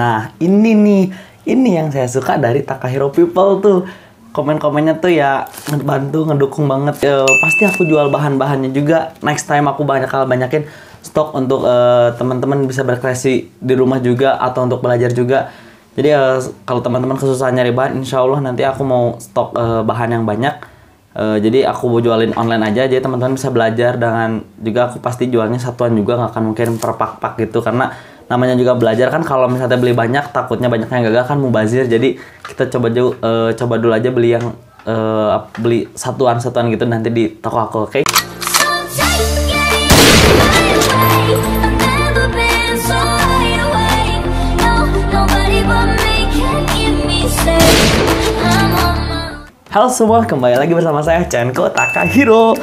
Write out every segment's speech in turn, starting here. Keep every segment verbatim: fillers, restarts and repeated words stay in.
Nah, ini nih, ini yang saya suka dari Takahiro People tuh. Komen-komennya tuh ya ngebantu, ngedukung banget. E, pasti aku jual bahan-bahannya juga. Next time aku bakal banyakin stok untuk e, teman-teman bisa berkreasi di rumah juga atau untuk belajar juga. Jadi e, kalau teman-teman kesusahan nyari bahan, insya Allah nanti aku mau stok e, bahan yang banyak. E, jadi aku mau jualin online aja, jadi teman-teman bisa belajar. Dan juga aku pasti jualnya satuan juga, nggak akan mungkin per pak-pak gitu, karena namanya juga belajar kan. Kalau misalnya beli banyak takutnya banyak yang gagal kan, mubazir. Jadi kita coba jauh uh, coba dulu aja beli yang uh, beli satuan-satuan gitu nanti di toko aku, oke? Okay? Halo semua, kembali lagi bersama saya Chenko Takahiro.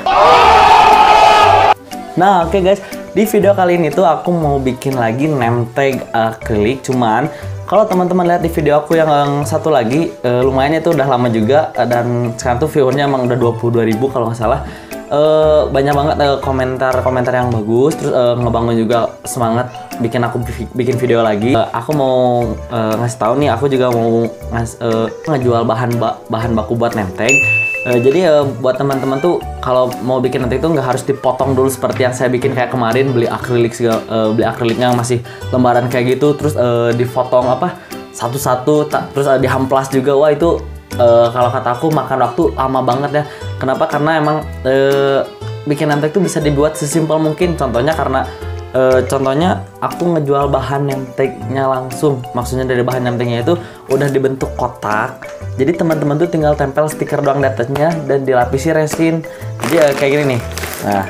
Nah, oke okay guys, di video kali ini tuh aku mau bikin lagi name tag akrilik. Cuman kalau teman-teman lihat di video aku yang satu lagi, uh, lumayan itu udah lama juga, uh, dan sekarang tuh viewernya emang udah dua puluh dua ribu kalau nggak salah. Uh, banyak banget komentar-komentar uh, yang bagus, terus uh, ngebangun juga semangat bikin aku bikin video lagi. Uh, aku mau uh, ngasih tahu nih, aku juga mau ngas, uh, ngejual bahan ba bahan baku buat name tag. Uh, jadi uh, buat teman-teman tuh kalau mau bikin nanti itu nggak harus dipotong dulu seperti yang saya bikin kayak kemarin, beli akrilik segala, uh, beli akriliknya yang masih lembaran kayak gitu, terus uh, dipotong apa satu-satu, terus uh, dihamplas juga. Wah itu uh, kalau kata aku makan waktu lama banget ya. Kenapa? Karena emang uh, bikin name tag itu bisa dibuat sesimpel mungkin. Contohnya karena uh, contohnya aku ngejual bahan name tag-nya langsung. Maksudnya dari bahan name tag-nya itu udah dibentuk kotak. Jadi teman-teman tuh tinggal tempel stiker doang di atasnya dan dilapisi resin. Jadi uh, kayak gini nih. Nah,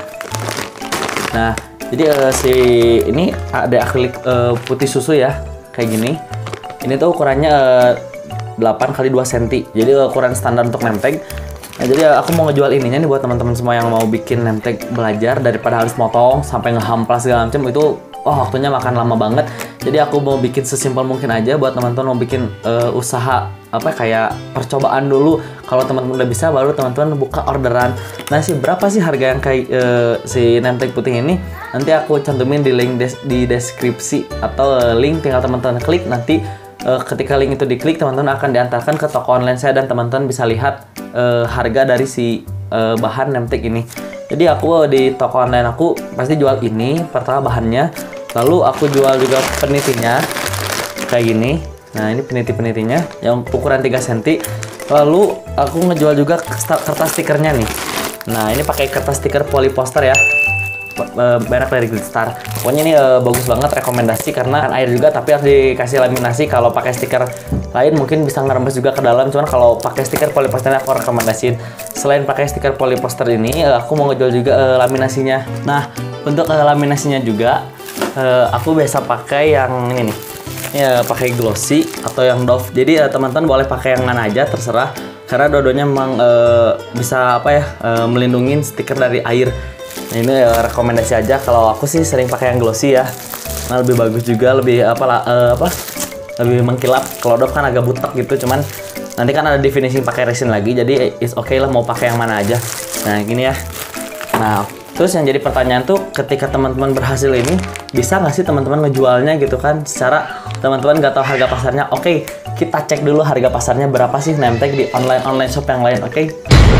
nah jadi uh, si ini ada akrilik uh, putih susu ya, kayak gini. Ini tuh ukurannya uh, delapan kali dua sentimeter. Jadi uh, ukuran standar untuk name tag. Nah, jadi uh, aku mau ngejual ininya nih buat teman-teman semua yang mau bikin name tag belajar, daripada harus motong sampai ngehamplas segala macam itu. Oh, waktunya makan lama banget. Jadi aku mau bikin sesimpel mungkin aja buat teman-teman mau bikin uh, usaha apa kayak percobaan dulu. Kalau teman-teman udah bisa, baru teman-teman buka orderan. Nah, sih berapa sih harga yang kayak uh, si name tag putih ini? Nanti aku cantumin di link des di deskripsi atau uh, link, tinggal teman-teman klik. Nanti uh, ketika link itu diklik, teman-teman akan diantarkan ke toko online saya dan teman-teman bisa lihat uh, harga dari si uh, bahan name tag ini. Jadi aku di toko online aku pasti jual ini pertama bahannya, lalu aku jual juga penitinya kayak gini. Nah, ini peniti-penitinya yang ukuran tiga sentimeter. Lalu aku ngejual juga kertas stikernya nih. Nah, ini pakai kertas stiker polyposter ya, merek dari Glitstar. Pokoknya ini uh, bagus banget, rekomendasi karena kan air juga tapi harus dikasih laminasi. Kalau pakai stiker lain mungkin bisa ngerembes juga ke dalam, cuman kalau pakai stiker polyposter aku rekomendasiin. Selain pakai stiker polyposter ini, uh, aku mau ngejual juga uh, laminasinya. Nah, untuk uh, laminasinya juga uh, aku biasa pakai yang ini nih. Ya, pakai glossy atau yang doff. Jadi uh, teman-teman boleh pakai yang mana aja terserah, karena dua-duanya memang uh, bisa apa ya, uh, melindungi stiker dari air. Nah, ini uh, rekomendasi aja. Kalau aku sih sering pakai yang glossy ya. Nah, lebih bagus juga, lebih apa uh, apa lebih mengkilap. Kalau doff kan agak butek gitu, cuman nanti kan ada di finishing pakai resin lagi. Jadi it's okay lah mau pakai yang mana aja. Nah, gini ya. Nah, terus yang jadi pertanyaan tuh, ketika teman-teman berhasil ini, bisa nggak sih teman-teman ngejualnya gitu kan? Secara teman-teman nggak tahu harga pasarnya. Oke, okay, kita cek dulu harga pasarnya berapa sih name tag di online online shop yang lain. Oke? Okay?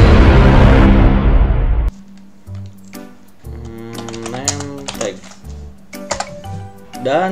Hmm, name tag. Dan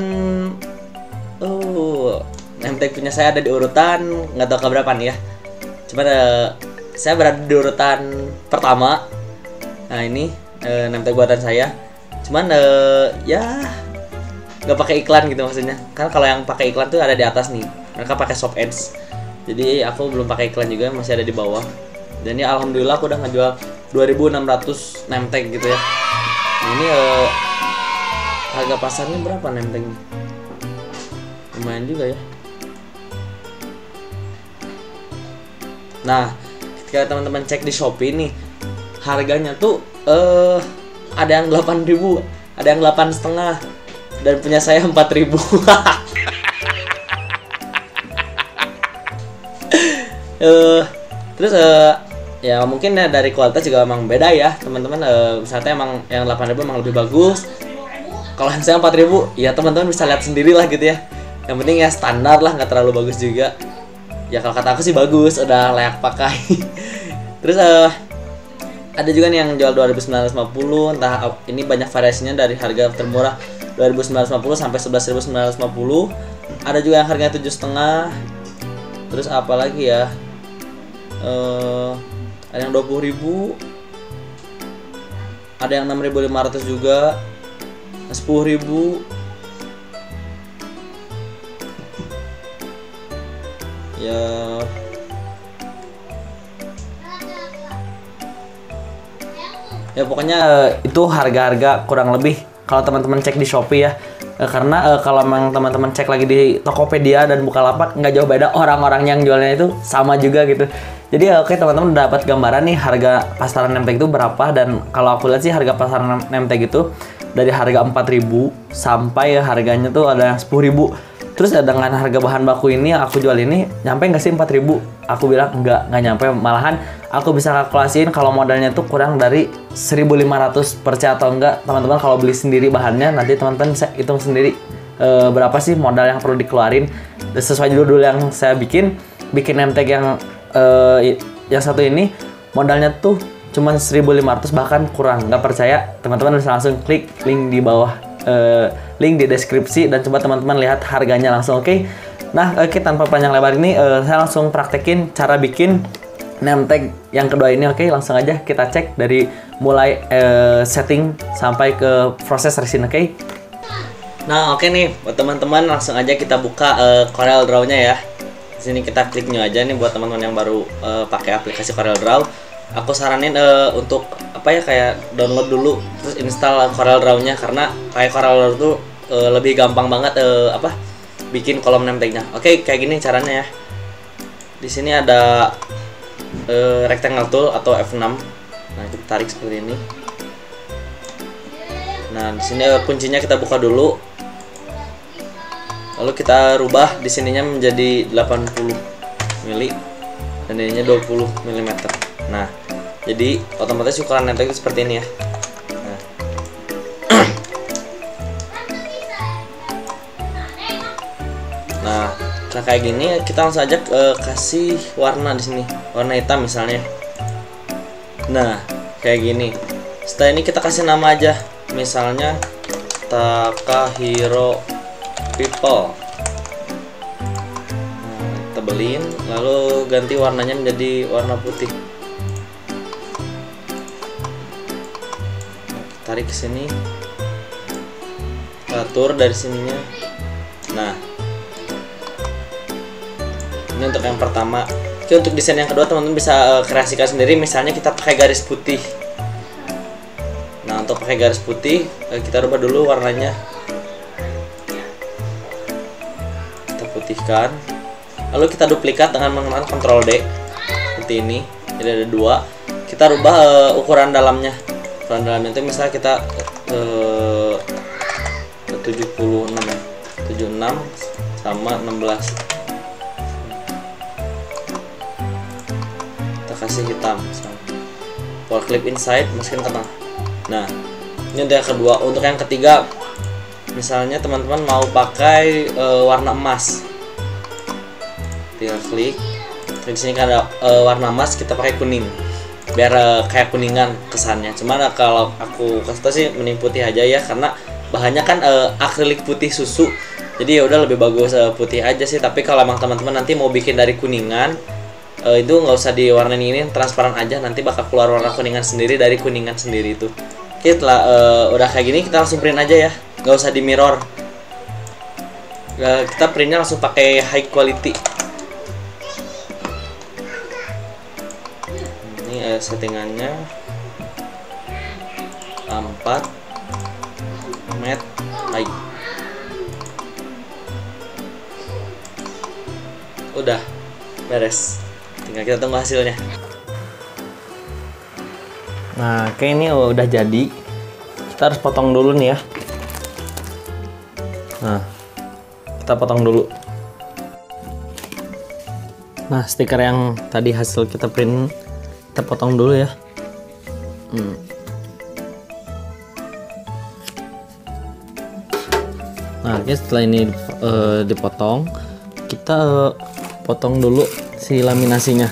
oh, name tag punya saya ada di urutan nggak tahu keberapa nih ya. Cuman uh, saya berada di urutan pertama. Nah, ini uh, name tag buatan saya. Cuman uh, ya nggak pakai iklan gitu maksudnya. Karena kalau yang pakai iklan tuh ada di atas nih. Mereka pakai shop ads. Jadi aku belum pakai iklan juga, masih ada di bawah. Dan ya alhamdulillah aku udah ngejual dua ribu enam ratus name tag gitu ya. Nah, ini uh, harga pasarnya berapa name tagnya? Lumayan juga ya. Nah, ketika teman-teman cek di Shopee nih, harganya tuh uh, ada yang delapan ribu, ada yang delapan setengah, dan punya saya empat ribu. uh, terus uh, ya mungkin ya dari kualitas juga emang beda ya teman-teman. Uh, misalnya emang yang delapan ribu emang lebih bagus. Kalau yang saya empat ribu, ya teman-teman bisa lihat sendiri lah gitu ya. Yang penting ya standar lah, nggak terlalu bagus juga. Ya kalau kata aku sih bagus, udah layak pakai. Terus uh, ada juga nih yang jual dua ribu sembilan ratus lima puluh, entah ini banyak variasinya dari harga termurah dua ribu sembilan ratus lima puluh sampai sebelas ribu sembilan ratus lima puluh. Ada juga yang harganya tujuh setengah. Terus apa lagi ya? Uh, ada yang dua puluh ribu. Ada yang enam ribu lima ratus juga. sepuluh ribu. Ya ya pokoknya uh, itu harga-harga kurang lebih kalau teman-teman cek di Shopee ya, uh, karena uh, kalau memang teman-teman cek lagi di Tokopedia dan Bukalapak nggak jauh beda, orang-orang yang jualnya itu sama juga gitu. Jadi uh, oke okay, teman-teman dapat gambaran nih harga pasaran nemteg itu berapa, dan kalau aku lihat sih harga pasaran nemteg itu dari harga empat ribu sampai harganya tuh ada yang sepuluh ribu. Terus ya dengan harga bahan baku ini yang aku jual ini nyampe nggak sih empat ribu? Aku bilang enggak, nggak nyampe. Malahan aku bisa kalkulasiin kalau modalnya tuh kurang dari seribu lima ratus per cat atau enggak. Teman-teman kalau beli sendiri bahannya nanti teman-teman bisa hitung sendiri e, berapa sih modal yang perlu dikeluarin. Sesuai judul yang saya bikin, bikin nemteg yang e, yang satu ini modalnya tuh cuma seribu lima ratus bahkan kurang. Nggak percaya? Teman-teman bisa langsung klik link di bawah. Uh, link di deskripsi dan coba teman-teman lihat harganya langsung. Oke okay? Nah oke okay, tanpa panjang lebar ini uh, saya langsung praktekin cara bikin nemteg yang kedua ini. Oke okay? Langsung aja kita cek dari mulai uh, setting sampai ke proses resin. Oke okay? Nah oke okay nih buat teman-teman, langsung aja kita buka uh, Corel Draw nya ya. Di sini kita klik new aja nih buat teman-teman yang baru uh, pakai aplikasi Corel Draw. Aku saranin uh, untuk apa ya, kayak download dulu terus install Corel Draw nya, karena kayak Corel Draw tuh uh, lebih gampang banget uh, apa bikin kolom nemtegnya. Oke, kayak gini caranya ya. Di sini ada uh, rectangle tool atau F enam. Nah, kita tarik seperti ini. Nah, di sini uh, kuncinya kita buka dulu. Lalu kita rubah di sininya menjadi delapan puluh mili dan ininya dua puluh milimeter. Nah, jadi otomatis ukuran nemteg itu seperti ini ya. Nah, nah, nah kayak gini kita langsung aja uh, kasih warna di sini, warna hitam misalnya. Nah, kayak gini. Setelah ini kita kasih nama aja, misalnya Takahiro People. Nah, tebelin, lalu ganti warnanya menjadi warna putih. Tarik ke sini, atur dari sininya. Nah, ini untuk yang pertama. Oke, untuk desain yang kedua teman-teman bisa uh, kreasikan sendiri. Misalnya kita pakai garis putih. Nah, untuk pakai garis putih uh, kita rubah dulu warnanya. Kita putihkan. Lalu kita duplikat dengan menggunakan Ctrl D seperti ini. Jadi ada dua. Kita rubah uh, ukuran dalamnya. Ukuran dalamnya itu misalnya kita uh, tujuh puluh enam ya. tujuh puluh enam sama enam belas. Kita kasih hitam misalnya. Power clip inside, masukin ke tengah. Nah, ini untuk yang kedua. Untuk yang ketiga, misalnya teman-teman mau pakai uh, warna emas. Tinggal klik. Di sini kan ada uh, warna emas, kita pakai kuning. Biar uh, kayak kuningan kesannya. Cuman uh, kalau aku kasih tau sih mending putih aja ya, karena bahannya kan uh, akrilik putih susu. Jadi ya udah lebih bagus uh, putih aja sih. Tapi kalau emang teman-teman nanti mau bikin dari kuningan, uh, itu nggak usah diwarnain ini, transparan aja. Nanti bakal keluar warna kuningan sendiri dari kuningan sendiri itu. Oke, setelah uh, udah kayak gini kita langsung print aja ya. Nggak usah di mirror. Uh, kita printnya langsung pakai high quality. Ini uh, settingannya empat matte high. Udah beres, tinggal kita tunggu hasilnya. Nah, kayak ini udah jadi. Kita harus potong dulu nih ya. Nah, kita potong dulu. Nah, stiker yang tadi hasil kita print, kita potong dulu ya. Hmm. Nah, oke, setelah ini uh, dipotong, kita uh, potong dulu si laminasinya.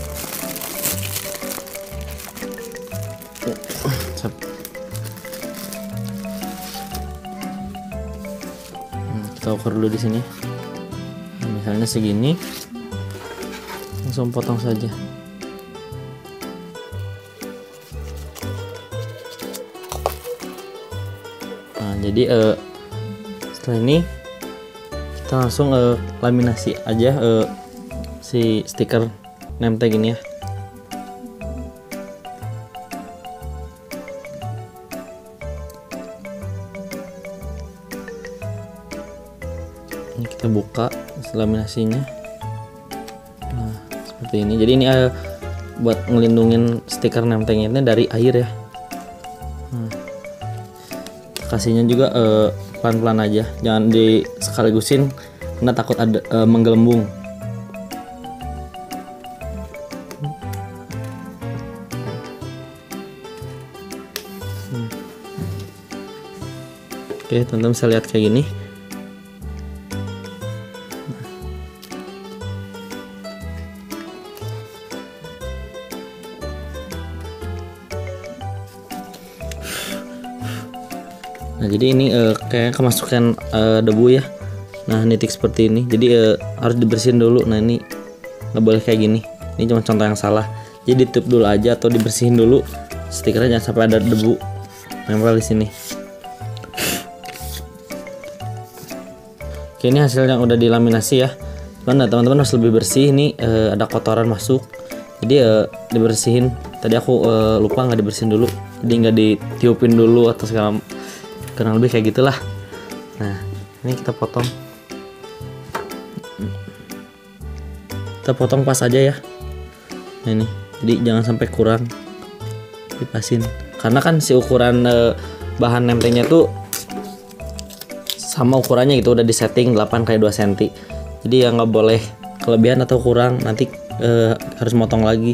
Hmm, kita ukur dulu di sini. Nah, misalnya segini, langsung potong saja. Nah, jadi uh, setelah ini kita langsung uh, laminasi aja uh, si stiker name tag ini ya. Ini kita buka laminasinya. Nah, seperti ini. Jadi ini uh, buat ngelindungin stiker name tag ini dari air ya. Nah, kasihnya juga uh, pelan-pelan aja, jangan di sekaligusin karena takut ada e, menggelembung. hmm. Oke, teman-teman bisa lihat kayak gini. Nah, jadi ini uh, kayak kemasukan uh, debu ya. Nah, nitik seperti ini. Jadi uh, harus dibersihin dulu. Nah, ini nggak boleh kayak gini. Ini cuma contoh yang salah. Jadi ditutup dulu aja atau dibersihin dulu. Stikernya jangan sampai ada debu nempel di sini. Oke, ini hasil yang udah dilaminasi ya. Cuman teman-teman harus lebih bersih. Ini uh, ada kotoran masuk. Jadi uh, dibersihin. Tadi aku uh, lupa nggak dibersihin dulu. Jadi nggak ditiupin dulu atau segala kurang lebih kayak gitulah. Nah, ini kita potong. Kita potong pas aja ya. Nah, ini. Jadi jangan sampai kurang. Dipasin. Karena kan si ukuran e, bahan name tag-nya tuh sama ukurannya gitu, udah disetting delapan kali dua sentimeter. Jadi ya nggak boleh kelebihan atau kurang, nanti e, harus motong lagi.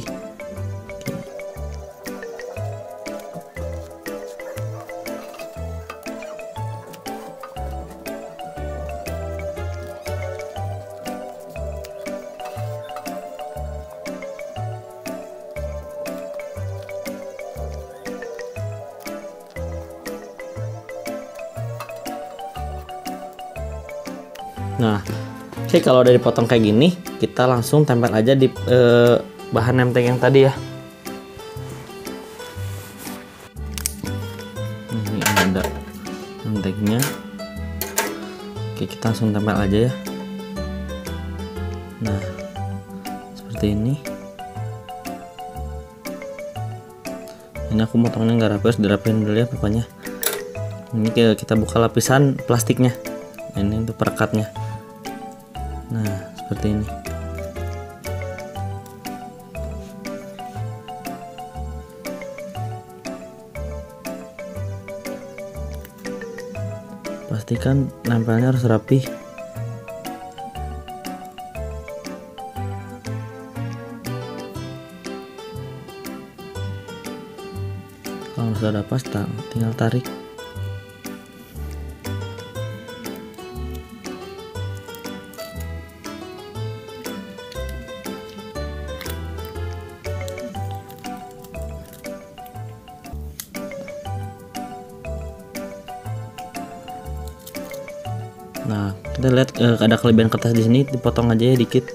Nah, oke, okay, kalau udah dipotong kayak gini, kita langsung tempel aja di eh, bahan name tag yang tadi ya. Ini ada name tag-nya. Oke, kita langsung tempel aja ya. Nah, seperti ini. Ini aku motongnya nggak rapi, harus dirapin dulu ya pokoknya. Ini kita buka lapisan plastiknya. Ini untuk perekatnya. Nah, seperti ini. Pastikan nempelnya harus rapi. Kalau sudah pas, tinggal tarik. Nah, kita lihat eh, ada kelebihan kertas di sini, dipotong aja ya dikit.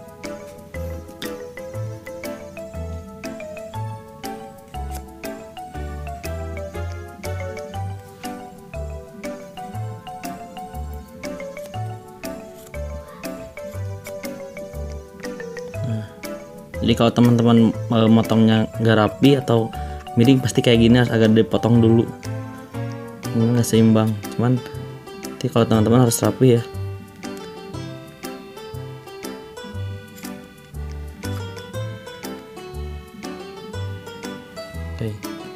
Nah, jadi kalau teman-teman eh, motongnya nggak rapi atau miring, pasti kayak gini, harus agak dipotong dulu. Ini nggak seimbang, cuman nanti kalau teman-teman harus rapi ya. Oke,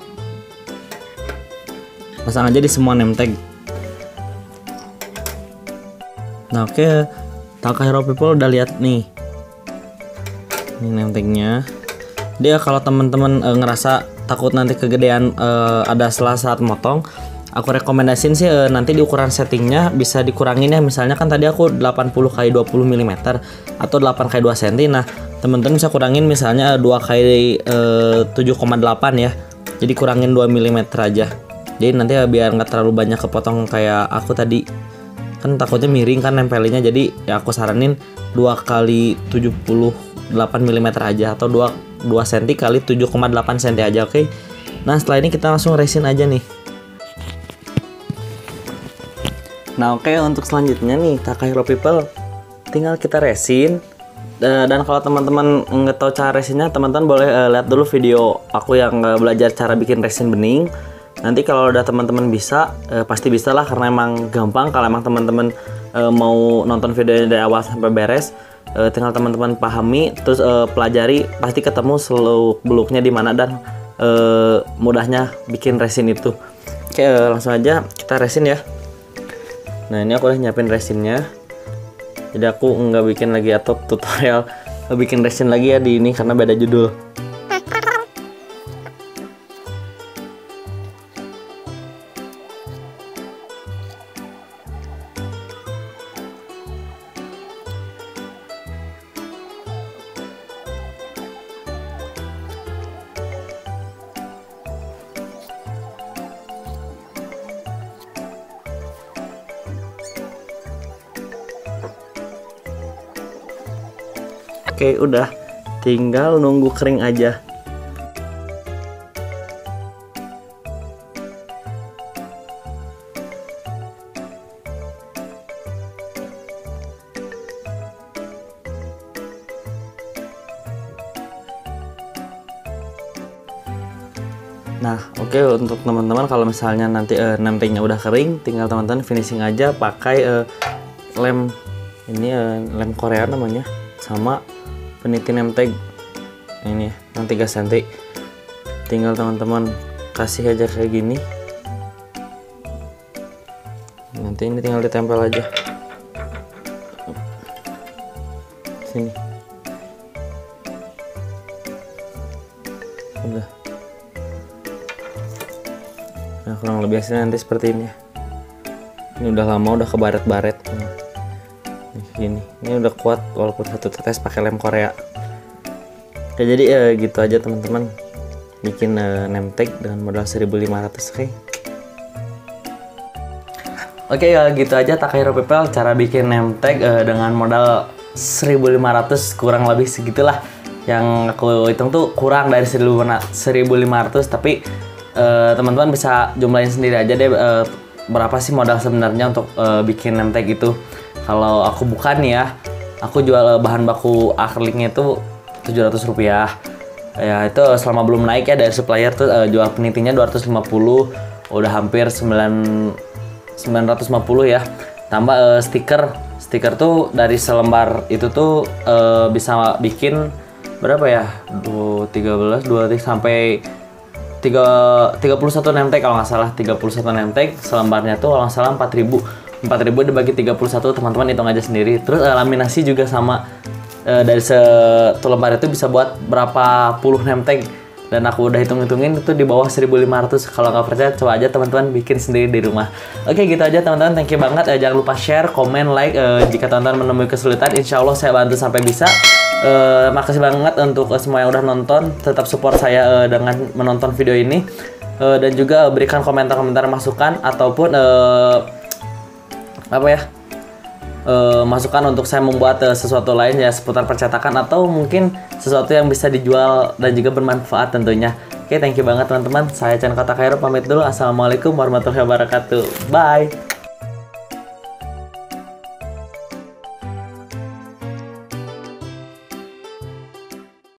pasang aja di semua name tag. Nah, oke, Taka Hero People udah lihat nih, ini name tag-nya. Dia kalau teman-teman e, ngerasa takut nanti kegedean e, ada salah saat motong, aku rekomendasiin sih e, nanti di ukuran settingnya bisa dikurangin ya. Misalnya kan tadi aku delapan puluh kali dua puluh milimeter atau delapan kali dua sentimeter. Nah teman-teman bisa kurangin misalnya dua kali tujuh koma delapan ya. Jadi kurangin dua milimeter aja. Jadi nanti ya, biar nggak terlalu banyak kepotong kayak aku tadi. Kan takutnya miring kan nempelinnya. Jadi ya aku saranin dua kali tujuh puluh delapan milimeter aja atau dua sentimeter kali tujuh koma delapan sentimeter aja, oke. Okay? Nah setelah ini kita langsung resin aja nih. Nah oke okay, untuk selanjutnya nih Takahiro People tinggal kita resin. Dan kalau teman-teman nggak tahu cara resinnya, teman-teman boleh uh, lihat dulu video aku yang uh, belajar cara bikin resin bening. Nanti kalau udah teman-teman bisa, uh, pasti bisa lah karena emang gampang. Kalau emang teman-teman uh, mau nonton videonya dari awal sampai beres, uh, tinggal teman-teman pahami, terus uh, pelajari, pasti ketemu seluk beluknya di mana dan uh, mudahnya bikin resin itu. Oke, uh, langsung aja kita resin ya. Nah ini aku udah nyiapin resinnya. Jadi aku nggak bikin lagi atau tutorial bikin resin lagi ya di ini karena beda judul. Oke, udah tinggal nunggu kering aja. Nah, oke okay, untuk teman-teman kalau misalnya nanti uh, nempelnya udah kering, tinggal teman-teman finishing aja pakai uh, lem ini uh, lem Korea namanya, sama peniti nemteg ini yang tiga sentimeter. Tinggal teman-teman kasih aja kayak gini. Nanti ini tinggal ditempel aja sini. Udah. Nah kurang lebih hasilnya nanti seperti ini ya. Ini udah lama udah kebaret-baret. Gini, ini udah kuat walaupun satu tetes pakai lem Korea. Ya jadi ya gitu aja teman-teman, bikin uh, nemteg dengan modal seribu lima ratus. Oke. Oke ya gitu aja Takahiro People cara bikin nemteg uh, dengan modal seribu lima ratus, kurang lebih segitulah. Yang aku hitung tuh kurang dari seribu lima ratus, tapi uh, teman-teman bisa jumlahin sendiri aja deh uh, berapa sih modal sebenarnya untuk uh, bikin nemteg itu. Kalau aku bukan ya, aku jual bahan baku akriliknya itu tujuh ratus rupiah. Ya itu selama belum naik ya dari supplier tuh uh, jual penitinya dua ratus lima puluh, udah hampir sembilan ratus lima puluh ya. Tambah uh, stiker, stiker tuh dari selembar itu tuh uh, bisa bikin berapa ya? tiga belas, dua belas sampai tiga puluh satu nemteg kalau nggak salah. tiga puluh satu nemteg selembarnya tuh kalau nggak salah empat ribu. empat ribu dibagi tiga puluh satu, teman-teman hitung aja sendiri. Terus uh, laminasi juga sama, uh, dari satu lembar itu bisa buat berapa puluh nemteg. Dan aku udah hitung-hitungin itu di bawah seribu lima ratus. Kalau nggak percaya coba aja teman-teman bikin sendiri di rumah. Oke gitu aja teman-teman, thank you banget. uh, Jangan lupa share, komen, like. uh, Jika teman-teman menemui kesulitan, insya Allah saya bantu sampai bisa. uh, Makasih banget untuk uh, semua yang udah nonton. Tetap support saya uh, dengan menonton video ini. uh, Dan juga uh, berikan komentar-komentar masukan ataupun uh, apa ya e, masukan untuk saya membuat e, sesuatu lain ya seputar percetakan atau mungkin sesuatu yang bisa dijual dan juga bermanfaat tentunya. Oke, thank you banget teman-teman. Saya Chan Takahiro pamit dulu. Assalamualaikum warahmatullahi wabarakatuh. Bye.